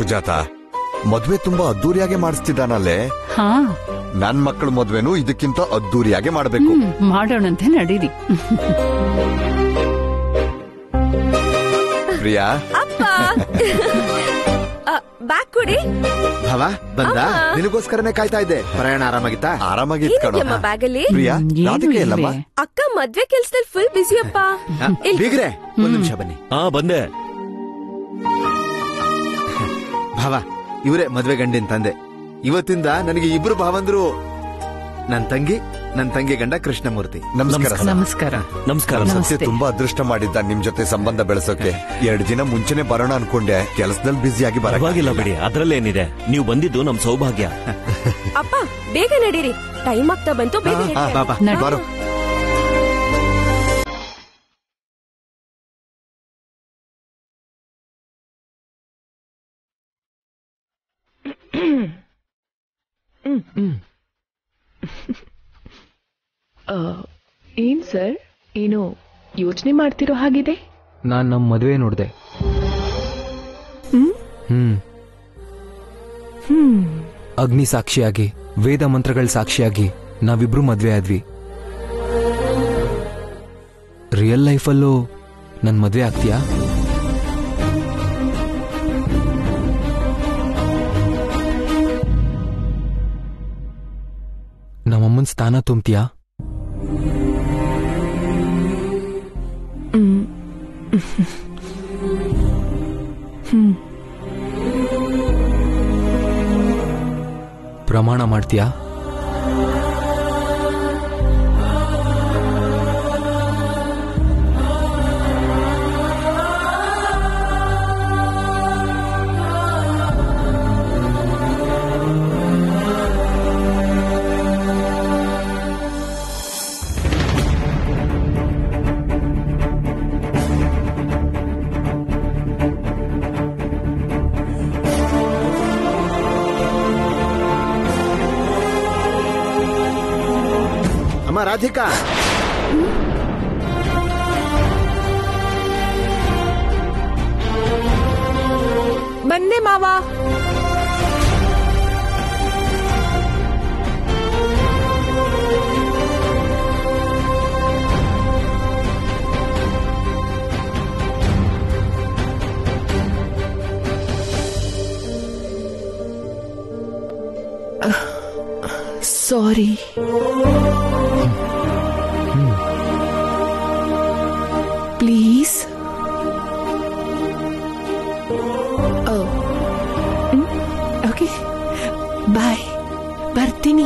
ಸುಜಾತ, ಮದ್ವೆ ತುಂಬಾ ಅದ್ದೂರಿಯಾಗಿ ಮಾಡಿಸ್ತಿದ್ದಾನಲ್ಲೇ. ಹಾ, ನನ್ ಮಕ್ಕಳ ಮದ್ವೆನೂ ಇದಕ್ಕಿಂತ ಅದ್ದೂರಿಯಾಗಿ ಮಾಡ್ಬೇಕು. ಮಾಡೋಣಂತೆ, ನಡೀರಿ. ಪ್ರಿಯಾ, ಬ್ಯಾಗ್ ಕೊಡಿ. ಭಾವ ಬಂದ, ನಿನಗೋಸ್ಕರನೇ ಕಾಯ್ತಾ ಇದ್ದೆ. ಪ್ರಯಾಣ ಆರಾಮಾಗಿತ್ತಾ? ಆರಾಮಾಗಿತ್ತು ಕಣೋ. ಬ್ಯಾಗ್ ಅಲ್ಲಿ ಪ್ರಿಯಾ, ರಾಧಿಕೆ ಇಲ್ಲಮ್ಮ? ಅಕ್ಕ ಮದ್ವೆ ಕೆಲ್ಸದಲ್ಲಿ ಫುಲ್ ಬಿಸಿ ಅಪ್ಪ. ಬೀಗ್ರೆ, ಒಂದ್ ನಿಮಿಷ ಬನ್ನಿ. ಬಂದೆ. ಭಾವ, ಇವರೇ ಮದ್ವೆ ಗಂಡಿನ ತಂದೆ. ಇವತ್ತಿಂದ ನನಗೆ ಇಬ್ರು ಭಾವಂದ್ರು. ನನ್ ತಂಗಿ ಗಂಡ ಕೃಷ್ಣಮೂರ್ತಿ. ನಮಸ್ಕಾರ. ನಮಸ್ಕಾರ. ನಮಸ್ಕಾರ. ಸತ್ಯ ತುಂಬಾ ಅದೃಷ್ಟ ಮಾಡಿದ್ದ ನಿಮ್ ಜೊತೆ ಸಂಬಂಧ ಬೆಳೆಸೋಕೆ. 2 ದಿನ ಮುಂಚೆನೆ ಬರೋಣ ಅನ್ಕೊಂಡೆ, ಕೆಲಸದಲ್ಲಿ ಬ್ಯುಸಿಯಾಗಿ ಬರವಾಗಿಲ್ಲ ಬಿಡಿ, ಅದ್ರಲ್ಲೇನಿದೆ. ನೀವು ಬಂದಿದ್ದು ನಮ್ ಸೌಭಾಗ್ಯ. ಅಪ್ಪ ಬೇಗ ನಡೀರಿ, ಟೈಮ್ ಆಗ್ತಾ ಬಂತು. ಬೇಗ ಬರೋ. ಏನ್ ಸರ್, ಏನೋ ಯೋಚನೆ ಮಾಡ್ತಿರೋ ಹಾಗಿದೆ. ನಾನ್ ನಮ್ ಮದ್ವೆ ನೋಡ್ದೆ. ಅಗ್ನಿ ಸಾಕ್ಷಿಯಾಗಿ, ವೇದ ಮಂತ್ರಗಳ ಸಾಕ್ಷಿಯಾಗಿ ನಾವಿಬ್ರು ಮದ್ವೆ ಆದ್ವಿ. ರಿಯಲ್ ಲೈಫಲ್ಲೂ ನನ್ ಮದ್ವೆ ಆಗ್ತೀಯಾ? ನಮ್ಮಮ್ಮನ್ ಸ್ಥಾನ ತುಂಬ್ತೀಯಾ? ಪ್ರಮಾಣ ಮಾಡ್ತೀಯಾ? ಅಮ್ಮ ರಾಧಿಕಾ, ಬಂದೆ ಮಾವ. ಸಾರಿ. ಪ್ಲೀಸ್. Okay, bye. ಬರ್ತೀನಿ.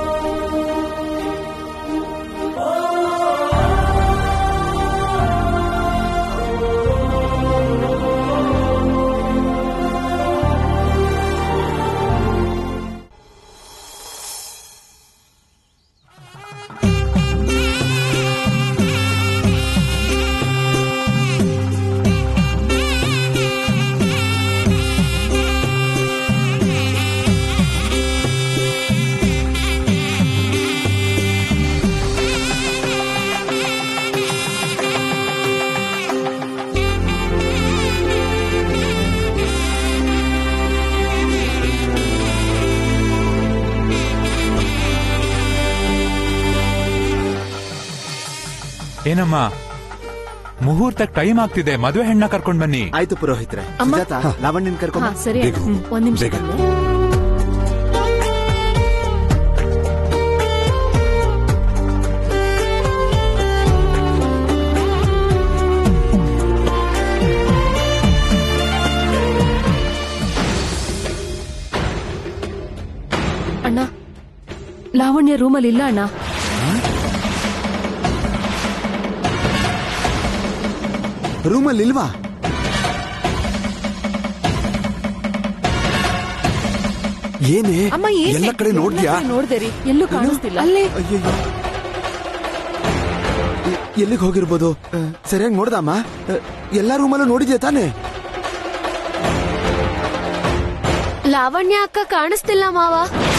ಏನಮ್ಮ, ಮುಹೂರ್ತಕ್ಕೆ ಟೈಮ್ ಆಗ್ತಿದೆ, ಮದುವೆ ಹೆಣ್ಣ ಕರ್ಕೊಂಡ್ ಬನ್ನಿ. ಆಯ್ತು ಪುರೋಹಿತ್ರೆ. ಸುಜಾತ, ಲಾವಣ್ಯನ್ ಕರ್ಕೊಂಡ್. ಸರಿ, ಒಂದ್ ನಿಮಿಷ. ಅಣ್ಣ, ಲಾವಣ್ಯ ರೂಮಲ್ಲಿ ಇಲ್ಲ ಅಣ್ಣ. ರೂಮಲ್ಲಿ ಇಲ್ವಾ? ಏನೇ ಎಲ್ಲ ಕಡೆ ನೋಡ್ದ್ಯಾ? ನೋಡ್ದೇರಿ, ಎಲ್ಲೂ ಕಾಣಿಸ್ತಿಲ್ಲ. ಅಲ್ಲೇ ಎಲ್ಲಿಗೆ ಹೋಗಿರ್ಬೋದು? ಸರಿಯಾಗಿ ನೋಡ್ದಮ್ಮ? ಎಲ್ಲಾ ರೂಮಲ್ಲೂ ನೋಡಿದ್ಯಾ ತಾನೆ? ಲಾವಣ್ಯ ಅಕ್ಕ ಕಾಣಿಸ್ತಿಲ್ಲ ಮಾವ.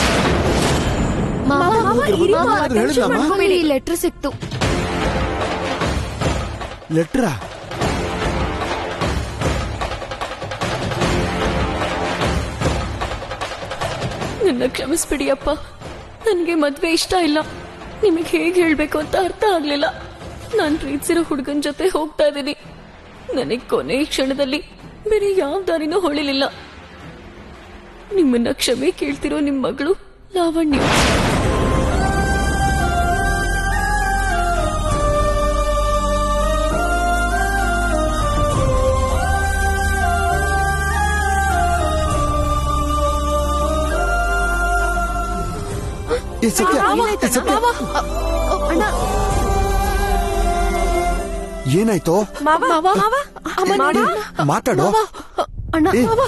ಲೆಟರ್ ಸಿಕ್ತು. ಲೆಟ್ರಾ? ನನ್ನ ಕ್ಷಮಿಸ್ಬಿಡಿ ಅಪ್ಪ. ನನ್ಗೆ ಮದ್ವೆ ಇಷ್ಟ ಇಲ್ಲ. ನಿಮಗೆ ಹೇಗೆ ಹೇಳ್ಬೇಕು ಅಂತ ಅರ್ಥ ಆಗ್ಲಿಲ್ಲ. ನಾನ್ ಪ್ರೀತಿಸಿರೋ ಹುಡುಗನ್ ಜೊತೆ ಹೋಗ್ತಾ ಇದ್ದೀನಿ. ನನಗ್ ಕೊನೆ ಕ್ಷಣದಲ್ಲಿ ಬೇರೆ ಯಾವ ದಾರಿನೂ ಹೊಳಿಲಿಲ್ಲ. ನಿಮ್ಮನ್ನ ಕ್ಷಮೆ ಕೇಳ್ತಿರೋ ನಿಮ್ ಮಗಳು ಲಾವಣ್ಯ. ಸತ್ಯ ಏನಾಯ್ತು? ಮಾತಾಡೋ ಅಣ್ಣ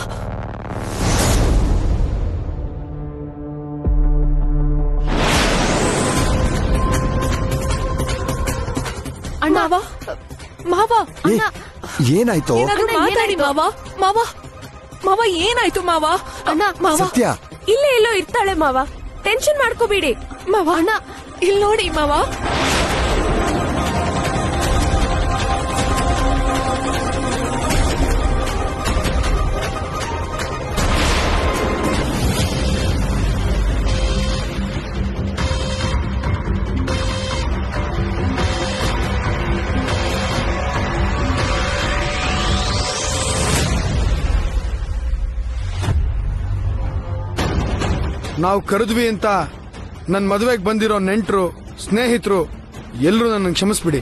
ಮಾವ ಮಾವ ಏನಾಯ್ತು? ಮಾತಾಡಿ ಮಾವ. ಮಾವ ಮಾವ ಏನಾಯ್ತು ಮಾವ? ಅಣ್ಣ ಮಾವ ಸತ್ಯ ಇಲ್ಲೇ ಎಲ್ಲೋ ಇರ್ತಾಳೆ ಮಾವ. ಟೆನ್ಷನ್ ಮಾಡ್ಕೋಬೇಡಿ ಮಾವ. ಅಣ್ಣ ಇಲ್ಲಿ ನೋಡಿ ಮಾವ. ನಾವು ಕರೆದ್ವಿ ಅಂತ ನನ್ನ ಮದುವೆಗೆ ಬಂದಿರೋ ನೆಂಟರು ಸ್ನೇಹಿತರು ಎಲ್ಲರೂ ನನ್ನ ಕ್ಷಮಿಸ್ಬಿಡಿ.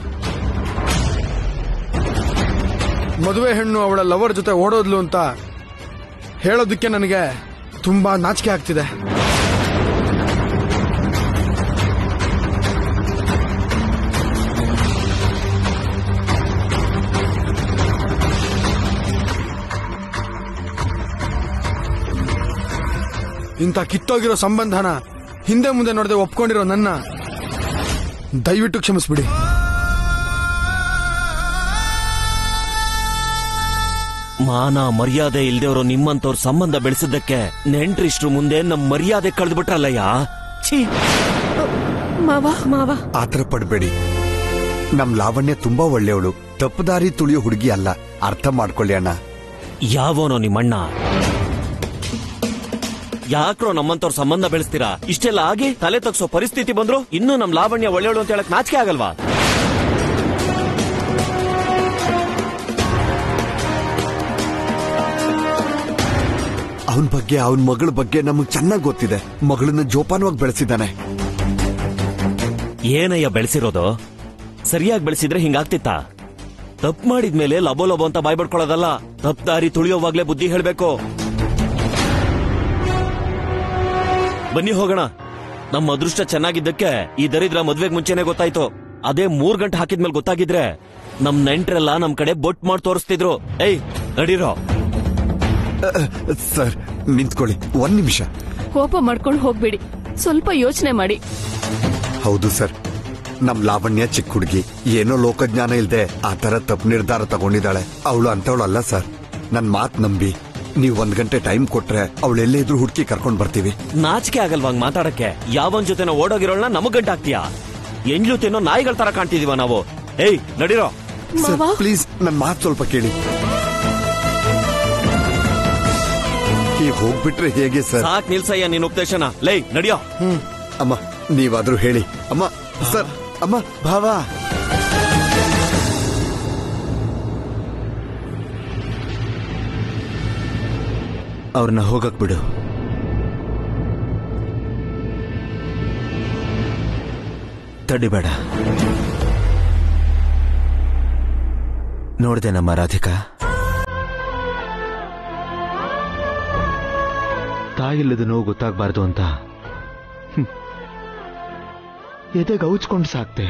ಮದುವೆ ಹೆಣ್ಣು ಅವಳ ಲವರ್ ಜೊತೆ ಓಡೋದ್ಲು ಅಂತ ಹೇಳೋದಕ್ಕೆ ನನಗೆ ತುಂಬಾ ನಾಚಿಕೆ ಆಗ್ತಿದೆ. ಇಂಥ ಕಿತ್ತೋಗಿರೋ ಸಂಬಂಧನ ಹಿಂದೆ ಮುಂದೆ ನೋಡದೆ ಒಪ್ಕೊಂಡಿರೋ ನನ್ನ ದಯವಿಟ್ಟು ಕ್ಷಮಿಸ್ಬಿಡಿ. ಮಾನ ಮರ್ಯಾದೆ ಇಲ್ದೇವ್ರು ನಿಮ್ಮಂತವ್ರ ಸಂಬಂಧ ಬೆಳೆಸಿದ್ದಕ್ಕೆ ನೆಂಟ್ರಿಷ್ಟ್ರು ಮುಂದೆ ನಮ್ ಮರ್ಯಾದೆ ಕಳೆದ್ಬಿಟ್ರಲ್ಲಯ್ಯ. ಛೀ ಮಾವ ಮಾವ ಆತರ ಪಡ್ಬೇಡಿ. ನಮ್ ಲಾವಣ್ಯ ತುಂಬಾ ಒಳ್ಳೆಯವಳು. ತಪ್ಪುದಾರಿ ತುಳಿಯೋ ಹುಡುಗಿ ಅಲ್ಲ. ಅರ್ಥ ಮಾಡ್ಕೊಳ್ಳಿ ಅಣ್ಣ. ಯಾವನೋ ನಿಮ್ಮಣ್ಣ? ಯಾಕ್ರೋ ನಮ್ಮಂತವ್ರ ಸಂಬಂಧ ಬೆಳೆಸ್ತೀರಾ? ಇಷ್ಟೆಲ್ಲ ಆಗಿ ತಲೆ ತಗ್ಸೋ ಪರಿಸ್ಥಿತಿ ಬಂದ್ರು ಇನ್ನೂ ನಮ್ ಲಾವಣ್ಯ ಒಳ್ಳೆಯವಳು ಅಂತ ಹೇಳಕ್ ನಾಚಿಕೆ ಆಗಲ್ವಾ? ಅವನ್ ಬಗ್ಗೆ ಅವನ್ ಮಗಳ ಬಗ್ಗೆ ನಮಗ್ ಚೆನ್ನಾಗ್ ಗೊತ್ತಿದೆ. ಮಗಳನ್ನ ಜೋಪಾನವಾಗಿ ಬೆಳೆಸಿದ್ದಾನೆ. ಏನಯ್ಯ ಬೆಳೆಸಿರೋದು? ಸರಿಯಾಗಿ ಬೆಳೆಸಿದ್ರೆ ಹಿಂಗಾಗ್ತಿತ್ತ? ತಪ್ಪು ಮಾಡಿದ್ಮೇಲೆ ಲಬೋ ಲಬೋ ಅಂತ ಬಾಯ್ ಬಡ್ಕೊಳ್ಳೋದಲ್ಲ. ತಪ್ಪು ದಾರಿ ತುಳಿಯೋವಾಗ್ಲೇ ಬುದ್ಧಿ ಹೇಳ್ಬೇಕು. ಬನ್ನಿ ಹೋಗೋಣ. ನಮ್ಮ ಅದೃಷ್ಟ ಚೆನ್ನಾಗಿದ್ದಕ್ಕೆ ಈ ದರಿದ್ರ ಮದ್ವೆಗ್ ಮುಂಚೆನೆ ಗೊತ್ತಾಯ್ತು. ಅದೇ 3 ಗಂಟೆ ಹಾಕಿದ್ಮೇಲೆ ಗೊತ್ತಾಗಿದ್ರೆ ನಮ್ ನೆಂಟ್ರೆಲ್ಲ ನಮ್ ಕಡೆ ಬೊಟ್ ಮಾಡಿ ತೋರಿಸ್ತಿದ್ರು. ಏಯ್ ನಡೀರೋ. ಸರ್ ನಿಂತ್ಕೊಳ್ಳಿ 1 ನಿಮಿಷ. ಕೋಪ ಮಾಡ್ಕೊಂಡು ಹೋಗ್ಬೇಡಿ, ಸ್ವಲ್ಪ ಯೋಚನೆ ಮಾಡಿ. ಹೌದು ಸರ್, ನಮ್ ಲಾವಣ್ಯ ಚಿಕ್ಕ ಹುಡುಗಿ, ಏನೋ ಲೋಕಜ್ಞಾನ ಇಲ್ದೆ ಆ ತರ ತಪ್ಪು ನಿರ್ಧಾರ ತಗೊಂಡಿದ್ದಾಳೆ. ಅವಳು ಅಂತವಳು ಅಲ್ಲ ಸರ್. ನನ್ ಮಾತ್ ನಂಬಿ ನೀವು 1 ಗಂಟೆ ಟೈಮ್ ಕೊಟ್ರೆ ಅವಳೆಲ್ಲೇ ಇದ್ರು ಹುಡುಕಿ ಕರ್ಕೊಂಡ್ ಬರ್ತೀವಿ. ನಾಚಿಕೆ ಆಗಲ್ವಾ ಮಾತಾಡಕ್ಕೆ? ಯಾವನ್ ಜೊತೆನೋ ಓಡೋಗಿರೋಳ್ನ ನಮಗ್ ಗಂಟ ಹಾಕ್ತೀಯಾ? ಎಂಜ್ಲೂತೇನೋ ನಾಯಿಗಳ ತರ ಕಾಣ್ತಿದೀವ ನಾವು. ಏಯ್ ನಡೀರೋ. ಸರ್ ಪ್ಲೀಸ್ ನನ್ ಮಾತ್ ಸ್ವಲ್ಪ ಕೇಳಿ. ಈಗ ಹೋಗ್ಬಿಟ್ರೆ ಹೇಗೆ ಸರ್? ಸಾಕ್ ನಿಲ್ಸಯ್ಯ ನಿನ್ ಉಪದೇಶನ. ಲೈ ನಡಿಯೋ. ಅಮ್ಮ ನೀವಾದ್ರೂ ಹೇಳಿ. ಅಮ್ಮ ಸರ್ ಅಮ್ಮ ಭಾವ. ಅವ್ರನ್ನ ಹೋಗಕ್ ಬಿಡು. ತಡಿಬೇಡ. ನೋಡ್ದೆ ನಮ್ಮ ರಾಧಿಕಾ, ತಾಯಿಲ್ಲದ ನೋವು ಗೊತ್ತಾಗ್ಬಾರ್ದು ಅಂತ ಎದೆಗೆ ಔಚ್ಕೊಂಡು ಸಾಕ್ತೆ.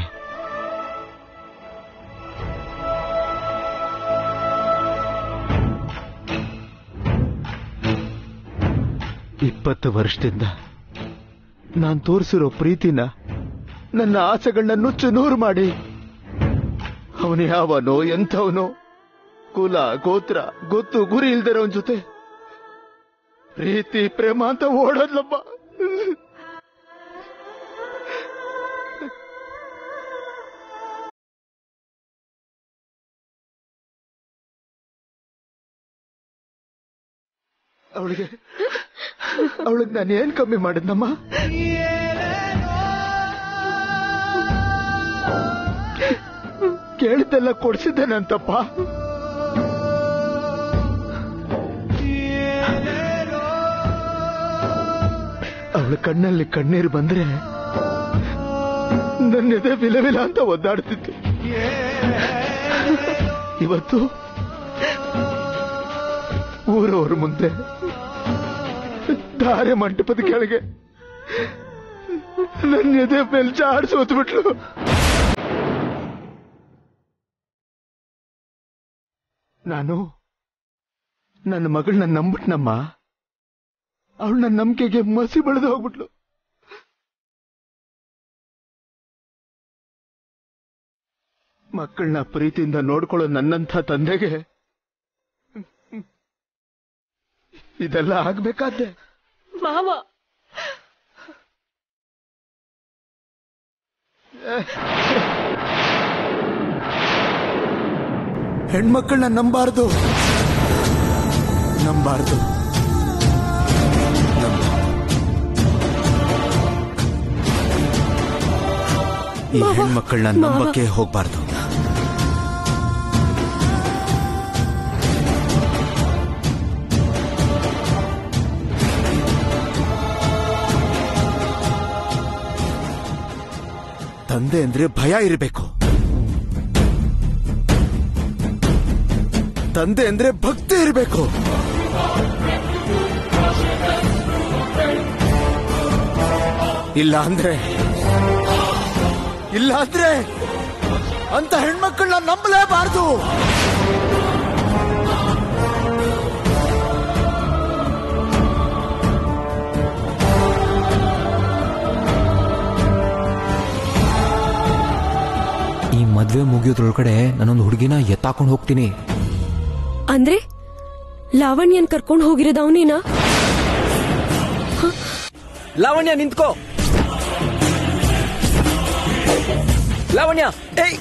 ಇಪ್ಪತ್ತು ವರ್ಷದಿಂದ ನಾನ್ ತೋರಿಸಿರೋ ಪ್ರೀತಿನ, ನನ್ನ ಆಸೆಗಳನ್ನ ನುಚ್ಚು ನೂರು ಮಾಡಿ ಅವನು ಯಾವನೋ ಎಂಥವನೋ, ಕುಲ ಗೋತ್ರ ಗೊತ್ತು ಗುರಿ ಇಲ್ದಿರೋನ್ ಜೊತೆ ಪ್ರೀತಿ ಪ್ರೇಮ ಅಂತ ಓಡೋದ್ಲಪ್ಪ. ಅವಳಿಗೆ ಅವಳಿಗೆ ನಾನು ಏನ್ ಕಮ್ಮಿ ಮಾಡಿದ್ನಮ್ಮ? ಕೇಳಿದ್ದೆಲ್ಲ ಕೊಡ್ಸಿದ್ದೇನಂತಪ್ಪ. ಅವಳ ಕಣ್ಣಲ್ಲಿ ಕಣ್ಣೀರು ಬಂದ್ರೆ ನನ್ನೆದೆ ವಿಲವಿಲ ಅಂತ ಒದ್ದಾಡ್ತಿತ್ತು. ಇವತ್ತು ಊರವ್ರ ಮುಂದೆ ಧಾರೆ ಮಂಟಪದ ಕೆಳಗೆ ನನ್ನ ಎದೆ ಮೇಲೆ ಜಾಡ್ಸಿ ಹೊತ್ಬಿಟ್ಲು. ನಾನು ನನ್ನ ಮಗಳನ್ನ ನಂಬಿಟ್ನಮ್ಮ. ಅವಳು ನನ್ನ ನಂಬಿಕೆಗೆ ಮಸಿ ಬೆಳೆದು ಹೋಗ್ಬಿಟ್ಲು. ಮಕ್ಕಳನ್ನ ಪ್ರೀತಿಯಿಂದ ನೋಡ್ಕೊಳ್ಳೋ ನನ್ನಂಥ ತಂದೆಗೆ ಇದೆಲ್ಲ ಆಗ್ಬೇಕಾದ್ದೆ. ಮಾವ, ಹೆಣ್ಮಕ್ಕಳನ್ನ ನಂಬಾರ್ದು. ಈ ಹೆಣ್ಮಕ್ಕಳನ್ನ ನಂಬಕ್ಕೆ ಹೋಗ್ಬಾರ್ದು. ತಂದೆ ಅಂದ್ರೆ ಭಯ ಇರಬೇಕು. ತಂದೆ ಅಂದ್ರೆ ಭಕ್ತಿ ಇರಬೇಕು. ಇಲ್ಲ ಅಂದ್ರೆ ಅಂತ ಹೆಣ್ಮಕ್ಕಳನ್ನ ನಂಬಲೇಬಾರದು. ಈ ಮದ್ವೆ ಮುಗಿಯೋದ್ರೊಳಗಡೆ ನಾನೊಂದು ಹುಡುಗಿನ ಎತ್ತಾಕೊಂಡು ಹೋಗ್ತೀನಿ. ಅಂದ್ರೆ ಲಾವಣ್ಯನ್ ಕರ್ಕೊಂಡು ಹೋಗಿರೋದು ಅವನೇನಾ? ಲಾವಣ್ಯ ನಿಂತ್ಕೋ. ಲಾವಣ್ಯ, ಏಯ್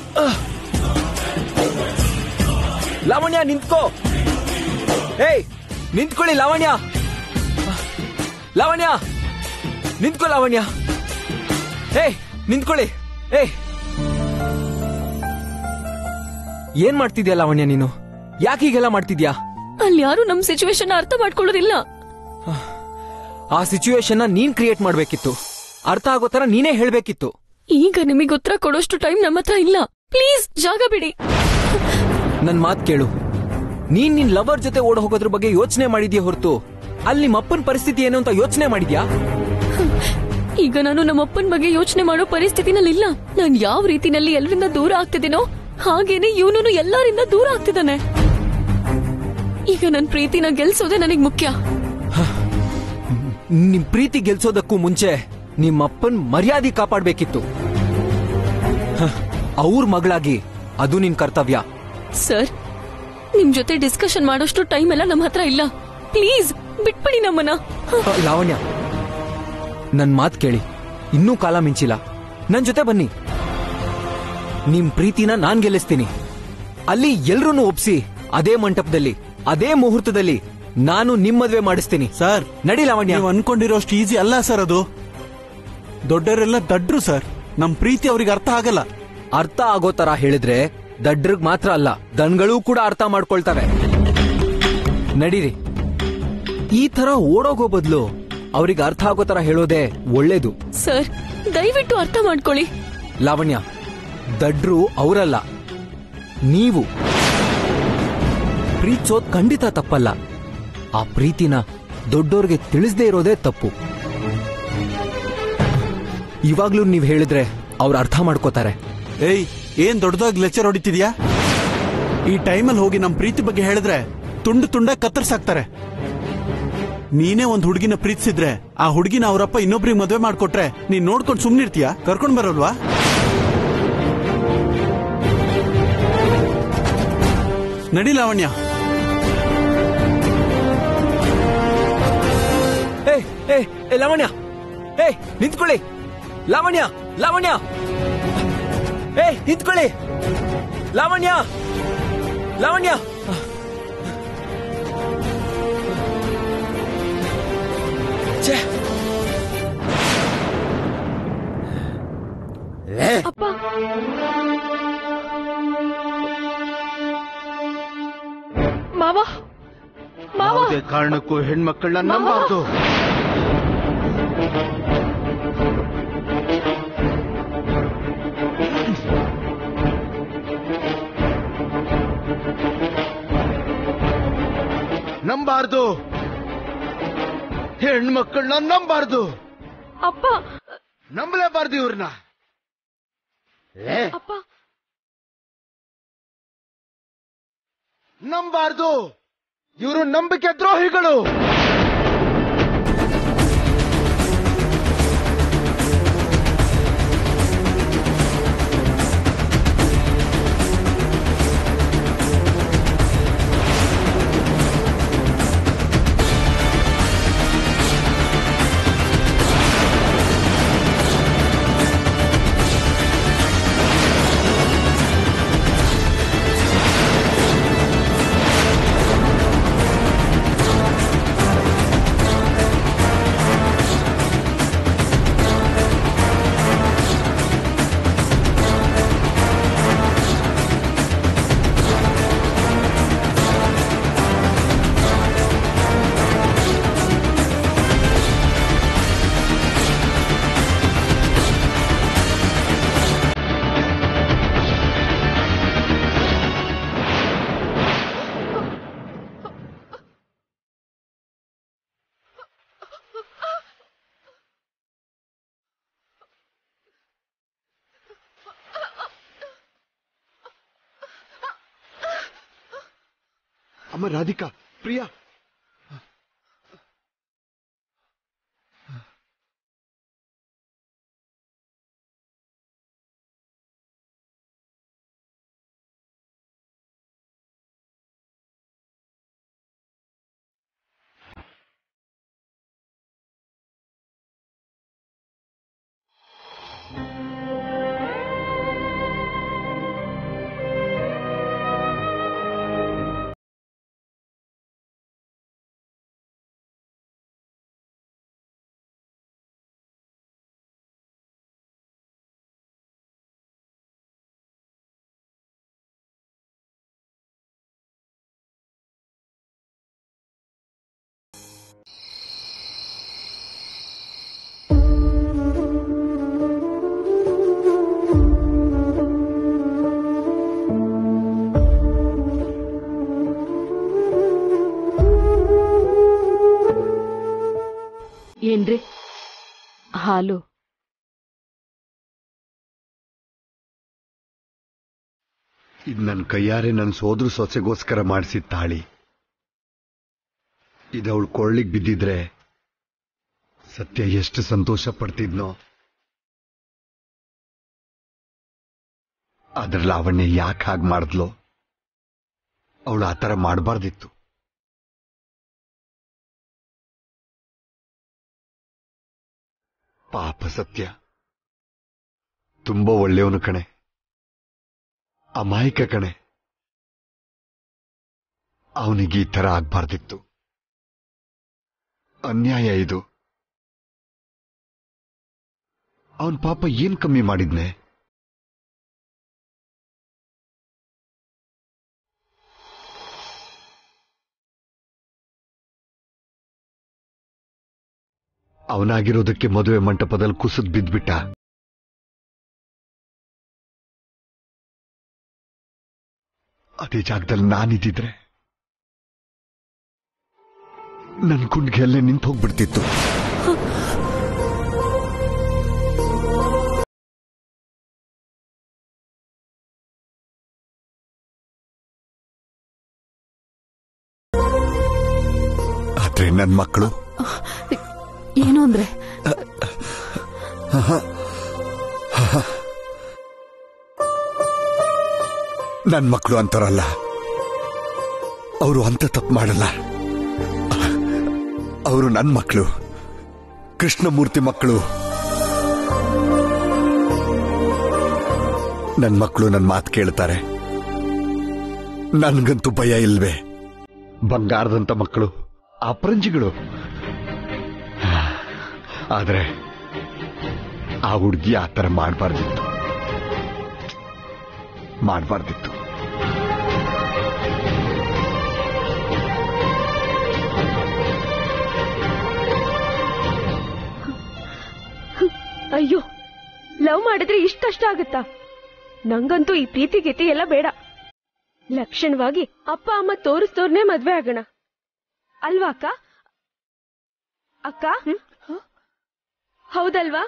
ಲಾವಣ್ಯ ನಿಂತ್ಕೋ. ಏಯ್ ನಿಂತ್ಕೊಳ್ಳಿ ಲಾವಣ್ಯ. ಲಾವಣ್ಯ ನಿಂತ್ಕೋ. ಲಾವಣ್ಯ, ಏಯ್ ನಿಂತ್ಕೊಳ್ಳಿ. ಏಯ್ ಏನ್ ಮಾಡ್ತಿದ್ಯಾ ಲಾವಣ್ಯ ನೀನು? ಯಾಕೆ ಹೀಗೆಲ್ಲ ಮಾಡ್ತಿದ್ಯಾ? ಅಲ್ಲಿ ಯಾರು ನಮ್ ಸಿಚುವೇಶನ್ ಅರ್ಥ ಮಾಡ್ಕೊಳ್ಳೋದಿಲ್ಲ. ಆ ಸಿಚುವೇಶನ್ ನೀನ್ ಕ್ರಿಯೇಟ್ ಮಾಡ್ಬೇಕಿತ್ತು. ಅರ್ಥ ಆಗೋ ತರ ನೀನೇ ಹೇಳ್ಬೇಕಿತ್ತು. ಈಗ ನಿಮಗೆ ಉತ್ತರ ಕೊಡೋಷ್ಟು ಟೈಮ್ ನಮ್ಮ ಹತ್ರ ಇಲ್ಲ. ಪ್ಲೀಸ್ ಜಾಗ ಬಿಡಿ. ನನ್ ಮಾತ್ ಕೇಳು. ನೀನ್ ನಿನ್ ಲವರ್ ಜೊತೆ ಓಡ್ ಹೋಗೋದ್ರ ಬಗ್ಗೆ ಯೋಚನೆ ಮಾಡಿದ್ಯಾ ಹೊರತು ಅಲ್ಲಿ ನಿಮ್ಮಪ್ಪನ ಪರಿಸ್ಥಿತಿ ಏನು ಅಂತ ಯೋಚನೆ ಮಾಡಿದ್ಯಾ? ಈಗ ನಾನು ನಮ್ಮಪ್ಪನ ಬಗ್ಗೆ ಯೋಚನೆ ಮಾಡೋ ಪರಿಸ್ಥಿತಿನಲ್ಲಿಲ್ಲ. ನಾನ್ ಯಾವ ರೀತಿನಲ್ಲಿ ಎಲ್ಲರಿಂದ ದೂರ ಆಗ್ತಿದ್ದೀನೋ ಹಾಗೇನೆ ಇವನು ಎಲ್ಲರಿಂದ ದೂರ ಆಗ್ತಿದ್ದಾನೆ. ಈಗ ನನ್ ಪ್ರೀತಿನ ಗೆಲ್ಸೋದೇ ನನಗ್ ಮುಖ್ಯ. ನಿಮ್ ಪ್ರೀತಿ ಗೆಲ್ಸೋದಕ್ಕೂ ಮುಂಚೆ ನಿಮ್ಮಪ್ಪನ್ ಮರ್ಯಾದೆ ಕಾಪಾಡ್ಬೇಕಿತ್ತು. ಅವ್ರ ಮಗಳಾಗಿ ಅದು ನಿನ್ ಕರ್ತವ್ಯ. ಸರ್, ನಿಮ್ ಜೊತೆ ಡಿಸ್ಕಷನ್ ಮಾಡೋಷ್ಟು ಟೈಮ್ ಎಲ್ಲ ನಮ್ಮ ಹತ್ರ ಇಲ್ಲ. ಪ್ಲೀಸ್ ಬಿಟ್ಬಿಡಿ ನಮ್ಮನ್ನ. ಲಾವಣ್ಯ, ನನ್ ಮಾತ್ ಕೇಳಿ. ಇನ್ನೂ ಕಾಲ ಮಿಂಚಿಲ್ಲ. ನನ್ ಜೊತೆ ಬನ್ನಿ. ನಿಮ್ ಪ್ರೀತಿನ ನಾನ್ ಗೆಲ್ಲಿಸ್ತೀನಿ. ಅಲ್ಲಿ ಎಲ್ರೂನು ಒಪ್ಸಿ ಅದೇ ಮಂಟಪದಲ್ಲಿ ಅದೇ ಮುಹೂರ್ತದಲ್ಲಿ ನಾನು ನಿಮ್ ಮದ್ವೆ ಮಾಡಿಸ್ತೀನಿ. ಸರ್, ನಡಿ ಲಾವಣ್ಯ. ನೀವು ಅನ್ಕೊಂಡಿರೋಷ್ಟು ಈಸಿ ಅಲ್ಲ ಸರ್. ಅದು ದೊಡ್ಡವರೆಲ್ಲ ದಡ್ರು ಸರ್. ನಮ್ ಪ್ರೀತಿ ಅವ್ರಿಗೆ ಅರ್ಥ ಆಗಲ್ಲ. ಅರ್ಥ ಆಗೋ ತರ ಹೇಳಿದ್ರೆ ದಡ್ರಿಗೆ ಮಾತ್ರ ಅಲ್ಲ, ದನ್ಗಳು ಕೂಡ ಅರ್ಥ ಮಾಡ್ಕೊಳ್ತವೆ. ನಡೀರಿ. ಈ ತರ ಓಡೋಗೋ ಬದಲು ಅವ್ರಿಗೆ ಅರ್ಥ ಆಗೋ ತರ ಹೇಳೋದೇ ಒಳ್ಳೇದು. ಸರ್, ದಯವಿಟ್ಟು ಅರ್ಥ ಮಾಡ್ಕೊಳ್ಳಿ. ಲಾವಣ್ಯ, ದಡ್ರು ಅವರಲ್ಲ, ನೀವು. ಪ್ರೀತಿಸೋದ್ ಖಂಡಿತ ತಪ್ಪಲ್ಲ. ಆ ಪ್ರೀತಿನ ದೊಡ್ಡೋರ್ಗೆ ತಿಳಿಸದೇ ಇರೋದೇ ತಪ್ಪು. ಇವಾಗ್ಲೂ ನೀವ್ ಹೇಳಿದ್ರೆ ಅವ್ರು ಅರ್ಥ ಮಾಡ್ಕೋತಾರೆ. ಏಯ್, ಏನ್ ದೊಡ್ಡದಾಗಿ ಲೆಕ್ಚರ್ ಹೊಡಿತಿದ್ಯಾ? ಈ ಟೈಮಲ್ಲಿ ಹೋಗಿ ನಮ್ ಪ್ರೀತಿ ಬಗ್ಗೆ ಹೇಳಿದ್ರೆ ತುಂಡು ತುಂಡ ಕತ್ತರಿಸಾಕ್ತಾರೆ. ನೀನೇ ಒಂದ್ ಹುಡುಗಿನ ಪ್ರೀತಿಸಿದ್ರೆ ಆ ಹುಡುಗಿನ ಅವರಪ್ಪ ಇನ್ನೊಬ್ರಿಗೆ ಮದ್ವೆ ಮಾಡ್ಕೊಟ್ರೆ ನೀನ್ ನೋಡ್ಕೊಂಡು ಸುಮ್ನಿರ್ತೀಯ? ಕರ್ಕೊಂಡ್ ಬರೋಲ್ವಾ? ನಡಿ ಲಾವಣ್ಯ. ಲಾವಣ್ಯ, ನಿಂತ್ಕೊಳ್ಳಿ. ಲಾವಣ್ಯ, ಲಾವಣ್ಯ, ನಿಂತ್ಕೊಳ್ಳಿ. ಲಾವಣ್ಯ, ಲಾವಣ್ಯ. ಅಪ್ಪ ಮಾವ ಮಾವ ಯಾವುದೇ ಕಾರಣಕ್ಕೂ ಹೆಣ್ಮಕ್ಕಳನ್ನ ನಂಬಾರ್ದು. ನಂಬಾರ್ದು, ಹೆಣ್ಮಕ್ಕಳನ್ನ ನಂಬಾರ್ದು. ಅಪ್ಪ ನಂಬಲೇಬಾರ್ದು ಇವ್ರನ್ನ. ಅಪ್ಪ ನಂಬಾರ್ದು, ಇವರು ನಂಬಿಕೆ ದ್ರೋಹಿಗಳು. ಅಮ್ಮ ರಾಧಿಕಾ, ಪ್ರಿಯಾ, ಏನ್ರಿ ಹಾಲು? ಇದು ನನ್ನ ಕೈಯಾರೆ ನನ್ನ ಸೋದ್ರ ಸೊಸೆಗೋಸ್ಕರ ಮಾಡಿಸಿದ ತಾಳಿ. ಇದವಳು ಕೊಳ್ಳಿಗ್ ಬಿದ್ದಿದ್ರೆ ಸತ್ಯ ಎಷ್ಟು ಸಂತೋಷ ಪಡ್ತಿದ್ನೋ. ಅದ್ರ ಲಾವಣ್ಯ ಯಾಕೆ ಹಾಗೆ ಮಾಡಿದ್ಲೋ? ಅವಳು ಆ ಥರ ಮಾಡಬಾರ್ದಿತ್ತು. ಪಾಪ ಸತ್ಯ ತುಂಬಾ ಒಳ್ಳೆಯವನು ಕಣೆ, ಅಮಾಯಕ ಕಣೆ. ಅವನಿಗೆ ಈ ತರ ಆಗ್ಬಾರ್ದಿತ್ತು. ಅನ್ಯಾಯ ಇದು. ಅವನ್ ಪಾಪ ಏನ್ ಕಮ್ಮಿ ಮಾಡಿದ್ನೆ? ಅವನಾಗಿರೋದಕ್ಕೆ ಮದುವೆ ಮಂಟಪದಲ್ಲಿ ಕುಸಿದ್ ಬಿದ್ಬಿಟ್ಟ. ಅದೇ ಜಾಗದಲ್ಲಿ ನಾನಿದ್ದಿದ್ರೆ ನನ್ ಕುಂಡ್ಗೆ ಅಲ್ಲೇ ನಿಂತು ಹೋಗ್ಬಿಡ್ತಿತ್ತು. ಆದ್ರೆ ನನ್ ಮಕ್ಕಳು ಏನು ಅಂದ್ರೆ ನನ್ ಮಕ್ಕಳು ಅಂತಾರಲ್ಲ, ಅವರು ಅಂತ ತಪ್ಪು ಮಾಡಲ್ಲ. ಅವರು ನನ್ ಮಕ್ಕಳು, ಕೃಷ್ಣಮೂರ್ತಿ ಮಕ್ಕಳು. ನನ್ ಮಕ್ಕಳು ನನ್ ಮಾತು ಕೇಳ್ತಾರೆ. ನನ್ಗಂತೂ ಭಯ ಇಲ್ವೇ? ಬಂಗಾರದಂತ ಮಕ್ಕಳು, ಅಪರಂಜಿಗಳು. ಆದ್ರೆ ಆ ಹುಡುಗಿ ಆ ಥರ ಮಾಡಬಾರ್ದಿತ್ತು. ಅಯ್ಯೋ, ಲವ್ ಮಾಡಿದ್ರೆ ಇಷ್ಟ ಕಷ್ಟ ಆಗುತ್ತಾ? ನಂಗಂತೂ ಈ ಪ್ರೀತಿ ಗೀತಿ ಎಲ್ಲ ಬೇಡ. ಲಕ್ಷಣವಾಗಿ ಅಪ್ಪ ಅಮ್ಮ ತೋರಿಸ್ತೋರ್ನೇ ಮದ್ವೆ ಆಗೋಣ ಅಲ್ವಾ ಅಕ್ಕ? ಅಕ್ಕ ಹೌದಲ್ವಾ?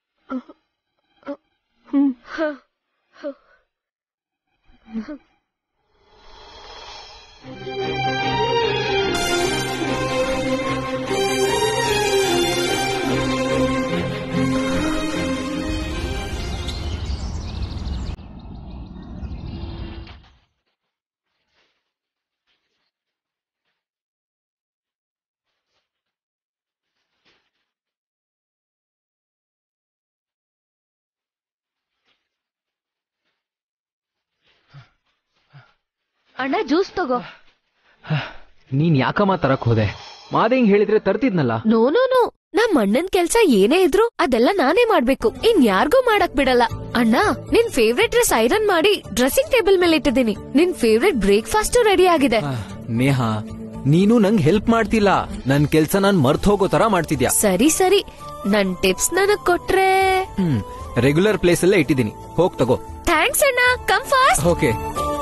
ಅಣ್ಣ ಜ್ಯೂಸ್ ತಗೋ. ನೀನ್ ಯಾಕಮ್ಮ ತರಕ್ ಹೋದೆ? ಮಾದೇಂಗ್ ಹೇಳಿದ್ರೆ ತರ್ತಿದ್ನಲ್ಲ. ನೋ ನೋ ನೋ, ನಮ್ ಅಣ್ಣನ್ ಕೆಲ್ಸ ಏನೇ ಇದ್ರು ಅದೆಲ್ಲ ನಾನೇ ಮಾಡ್ಬೇಕು, ಇನ್ ಯಾರ್ಗೂ ಮಾಡಕ್ ಬಿಡಲ್ಲ. ಅಣ್ಣ, ನಿನ್ ಫೇವ್ರೆಟ್ ಡ್ರೆಸ್ ಐರನ್ ಮಾಡಿ ಡ್ರೆಸ್ಸಿಂಗ್ ಟೇಬಲ್ ಮೇಲೆ ಇಟ್ಟಿದ್ದೀನಿ. ನಿನ್ ಫೇವ್ರೆಟ್ ಬ್ರೇಕ್ಫಾಸ್ಟ್ ರೆಡಿ ಆಗಿದೆ. ನೇಹಾ, ನೀನು ನಂಗ್ ಹೆಲ್ಪ್ ಮಾಡ್ತಿಲ್ಲ, ನನ್ ಕೆಲ್ಸ ನಾನ್ ಮರ್ತ್ ಹೋಗೋ ತರ ಮಾಡ್ತಿದ್ಯಾ. ಸರಿ ಸರಿ, ನನ್ ಟಿಪ್ಸ್ ನನಗ್ ಕೊಟ್ರೆ ರೆಗ್ಯುಲರ್ ಪ್ಲೇಸ್ ಅಲ್ಲೇ ಇಟ್ಟಿದ್ದೀನಿ, ಹೋಗ್ ತಗೋ. ಥ್ಯಾಂಕ್ಸ್ ಅಣ್ಣ, come fast. Okay.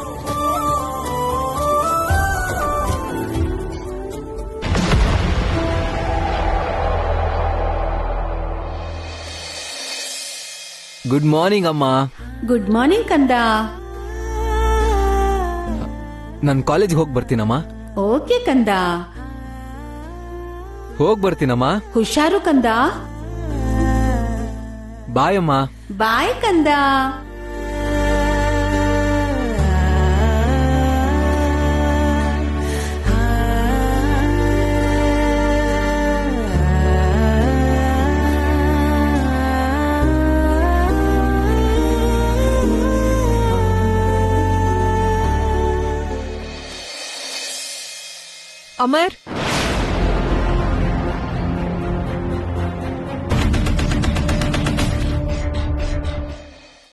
Good morning ಅಮ್ಮ. ಗುಡ್ ಮಾರ್ನಿಂಗ್ ಕಂದ. ನನ್ ಕಾಲೇಜ್ಗೆ ಹೋಗ್ ಬರ್ತೀನಮ್ಮ. ಓಕೆ ಕಂದ. ಹೋಗ್ ಬರ್ತೀನಮ್ಮ. ಹುಷಾರು ಕಂದ. ಬಾಯ್ ಅಮ್ಮ. ಬಾಯ್ ಕಂದ. ಅಮರ್,